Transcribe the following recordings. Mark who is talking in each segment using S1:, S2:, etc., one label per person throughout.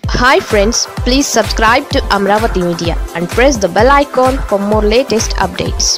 S1: Hi friends, please subscribe to Amravati Media and press the bell icon for more latest updates.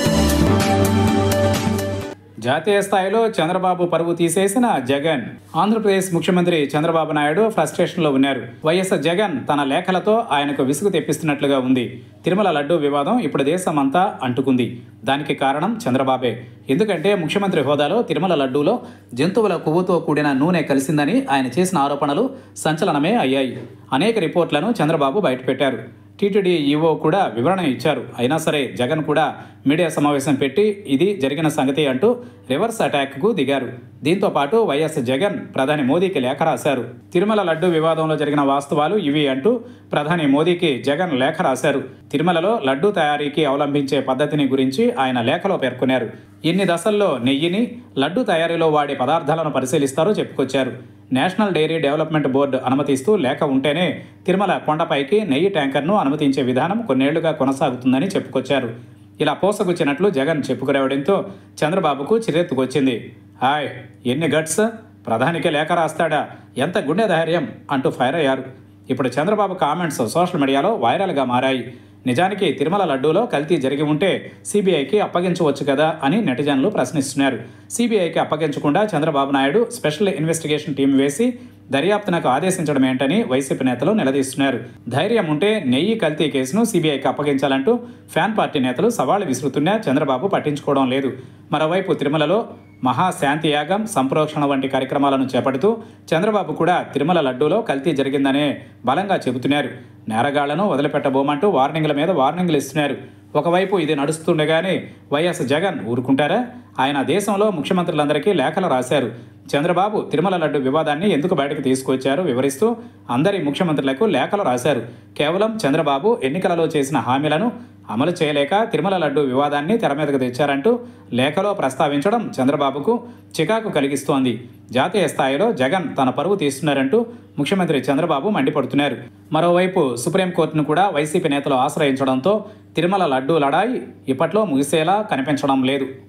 S2: జాతీయ స్థాయిలో చంద్రబాబు పరువు తీసేసిన జగన్. ఆంధ్రప్రదేశ్ ముఖ్యమంత్రి చంద్రబాబు నాయుడు ఫ్రస్ట్రేషన్లో ఉన్నారు. వైఎస్ జగన్ తన లేఖలతో ఆయనకు విసుగు తెప్పిస్తున్నట్లుగా ఉంది. తిరుమల లడ్డూ వివాదం ఇప్పుడు దేశమంతా అంటుకుంది. దానికి కారణం చంద్రబాబే. ఎందుకంటే ముఖ్యమంత్రి హోదాలో తిరుమల లడ్డూలో జంతువుల కొవ్వుతో కూడిన నూనె కలిసిందని ఆయన చేసిన ఆరోపణలు సంచలనమే అయ్యాయి. అనేక రిపోర్ట్లను చంద్రబాబు బయటపెట్టారు. టీటీడీ ఈవో కూడా వివరణ ఇచ్చారు. అయినా సరే జగన్ కూడా మీడియా సమావేశం పెట్టి ఇది జరిగిన సంగతి అంటూ రివర్స్ అటాక్కు దిగారు. దీంతో పాటు వైఎస్ జగన్ ప్రధాని మోదీకి లేఖ రాశారు. తిరుమల లడ్డూ వివాదంలో జరిగిన వాస్తవాలు ఇవి అంటూ ప్రధాని మోదీకి జగన్ లేఖ రాశారు. తిరుమలలో లడ్డూ తయారీకి అవలంబించే పద్ధతిని గురించి ఆయన లేఖలో పేర్కొన్నారు. ఎన్ని దశల్లో నెయ్యిని లడ్డూ తయారీలో వాడే పదార్థాలను పరిశీలిస్తారో చెప్పుకొచ్చారు. నేషనల్ డైరీ డెవలప్మెంట్ బోర్డు అనుమతిస్తూ లేఖ ఉంటేనే తిరుమల కొండపైకి నెయ్యి ట్యాంకర్ను అనుమతించే విధానం కొన్నేళ్లుగా కొనసాగుతుందని చెప్పుకొచ్చారు. ఇలా పోసగుచ్చినట్లు జగన్ చెప్పుకురావడంతో చంద్రబాబుకు చిరెత్తుకొచ్చింది. హాయ్, ఎన్ని గట్స్! ప్రధానికి లేఖ రాస్తాడా? ఎంత గుండె ధైర్యం అంటూ ఫైర్ అయ్యారు. ఇప్పుడు చంద్రబాబు కామెంట్స్ సోషల్ మీడియాలో వైరల్గా మారాయి. నిజానికి తిరుమల లడ్డూలో కల్తీ జరిగి ఉంటే సిబిఐకి అప్పగించవచ్చు కదా అని నెటిజన్లు ప్రశ్నిస్తున్నారు. సిబిఐకి అప్పగించకుండా Chandrababu Naidu special investigation team వేసి దర్యాప్తునకు ఆదేశించడం ఏంటని వైసీపీ నేతలు నిలదీస్తున్నారు. ధైర్యం ఉంటే నెయ్యి కల్తీ కేసును సిబిఐకి అప్పగించాలంటూ ఫ్యాన్ పార్టీ నేతలు సవాళ్లు విసురుతున్నా చంద్రబాబు పట్టించుకోవడం లేదు. మరోవైపు తిరుమలలో మహాశాంతి యాగం, సంప్రోక్షణ వంటి కార్యక్రమాలను చేపడుతూ చంద్రబాబు కూడా తిరుమల లడ్డూలో కల్తీ జరిగిందనే బలంగా చెబుతున్నారు. నేరగాళ్లను వదిలిపెట్టబోమంటూ వార్నింగ్ల మీద వార్నింగ్లు ఇస్తున్నారు. ఒకవైపు ఇది నడుస్తుండగానే వైఎస్ జగన్ ఊరుకుంటారా? ఆయన దేశంలో ముఖ్యమంత్రులందరికీ లేఖలు రాశారు. చంద్రబాబు తిరుమల లడ్డు వివాదాన్ని ఎందుకు బయటకు తీసుకొచ్చారో వివరిస్తూ అందరి ముఖ్యమంత్రులకు లేఖలు రాశారు. కేవలం చంద్రబాబు ఎన్నికలలో చేసిన హామీలను అమలు చేయలేక తిరుమల లడ్డు వివాదాన్ని తెర మీదకు తెచ్చారంటూ లేఖలో ప్రస్తావించడం చంద్రబాబుకు చికాకు కలిగిస్తోంది. జాతీయ స్థాయిలో జగన్ తన పరువు తీస్తున్నారంటూ ముఖ్యమంత్రి చంద్రబాబు మండిపడుతున్నారు. మరోవైపు సుప్రీంకోర్టును కూడా వైసీపీ నేతలు ఆశ్రయించడంతో తిరుమల లడ్డూ లడాయి ఇప్పట్లో ముగిసేలా కనిపించడం లేదు.